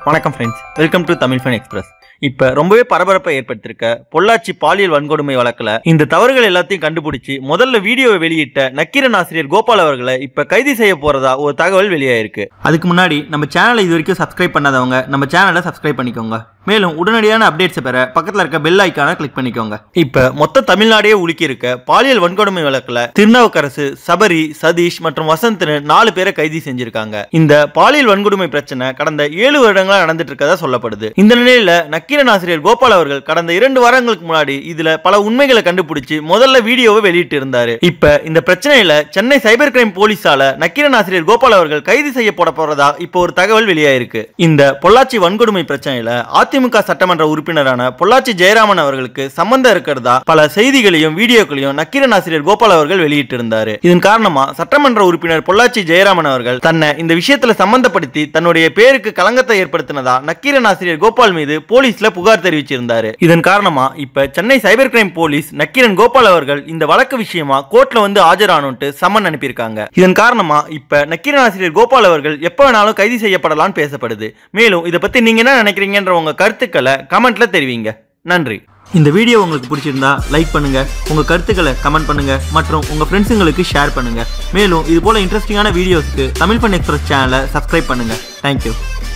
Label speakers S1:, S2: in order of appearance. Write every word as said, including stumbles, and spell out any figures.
S1: வணக்கம் friends, welcome to Tamil fun express. இப்ப ரொம்பவே பரபரப்பை ஏற்படுத்திருக்க பொள்ளாச்சி பாலியல் வன்கொடுமை வழக்குல இந்த தவறுகள் எல்லாத்தையும் கண்டுபிடிச்சு முதல்ல வீடியோவை வெளியிட்ட நக்கீரன் ஆசிரியர் கோபால் அவர்களை இப்ப கைது செய்ய போறதா ஒரு தகவல் வெளியாயிருக்கு. அதுக்கு முன்னாடி நம்ம சேனலை இது வரைக்கும் சப்ஸ்கிரைப் பண்ணாதவங்க நம்ம சேனலை சப்ஸ்கிரைப் பண்ணிக்கோங்க. மேலும் உடனடியான அப்டேட்ஸ் பெற பக்கத்துல இருக்க பெல் ஐக்கான கிளிக் பண்ணிக்கோங்க. இப்ப மொத்த தமிழ்நாடே உலுக்கி இருக்க பாலியல் வன்கொடுமை வழக்குல திருநாவுக்கரசு, சபரி, சதீஷ் மற்றும் வசந்த்னு நாலு பேரை கைது செஞ்சிருக்காங்க. இந்த பாலியல் வன்கொடுமை பிரச்சனை கடந்த ஏழு வருடங்களா நடந்துட்டு இருக்கதா சொல்லப்படுது. இந்த நிலையில நக்கீரன் ஆசிரியர் கோபால் அவர்கள் கடந்த இரண்டு வாரங்களுக்கு முன்னாடி இதுல பல உண்மைகளை கண்டுபிடிச்சு முதல்ல வீடியோவை வெளியிட்டு இருந்தாரு. இப்ப இந்த பிரச்சனையில சென்னை சைபர் கிரைம் போலீசால நக்கீரன் ஆசிரியர் கோபால் அவர்கள் கைது செய்யப்பட போறதா இப்போ ஒரு தகவல் வெளியாயிருக்கு. இந்த பொள்ளாச்சி வன்கொடுமை பிரச்சனையில அதிமுக சட்டமன்ற உறுப்பினரான பொள்ளாச்சி ஜெயராமன் அவர்களுக்கு சம்பந்தம் இருக்கிறதா பல செய்திகளையும் வீடியோக்களையும் நக்கீரன் ஆசிரியர் கோபால் அவர்கள் வெளியிட்டு இருந்தாரு. இதன் காரணமா சட்டமன்ற உறுப்பினர் பொள்ளாச்சி ஜெயராமன் அவர்கள் தன்னை இந்த விஷயத்துல சம்பந்தப்படுத்தி தன்னுடைய பேருக்கு களங்கத்தை ஏற்படுத்தினதா நக்கீரன் ஆசிரியர் கோபால் மீது போலீஸ்ல புகார் தெரிவிச்சிருந்தாரு. இதன் காரணமா இப்ப Chennai cyber crime police Nakkeeran Gopal அவர்கள் இந்த வழக்கு விஷயமா கோர்ட்ல வந்து ஆஜரானுட்டு சம்மன் அனுப்பியிருக்காங்க. இதன் காரணமா இப்ப நக்கீரன் ஆசிரியர் கோபால் அவர்கள் எப்ப வேணாலும் கைது செய்யப்படலாம் பேசப்படுது. மேலும் இதை பத்தி நீங்க என்ன நினைக்கிறீங்கன்ற உங்க கருத்துக்களை கமெண்ட்ல தெரிவிங்க. நன்றி. இந்த வீடியோ உங்களுக்கு பிடிச்சிருந்தா லைக் பண்ணுங்க, உங்க கருத்துக்களை கமெண்ட் பண்ணுங்க மற்றும் உங்க ஃப்ரெண்ட்ஸுங்களுக்கு ஷேர் பண்ணுங்க. மேலும் இது போல இன்ட்ரெஸ்டிங்கான வீடியோஸ்க்கு தமிழ் ஃபன் எக்ஸ்பிரஸ் சேனலை சப்ஸ்கிரைப் பண்ணுங்க. தேங்க்யூ.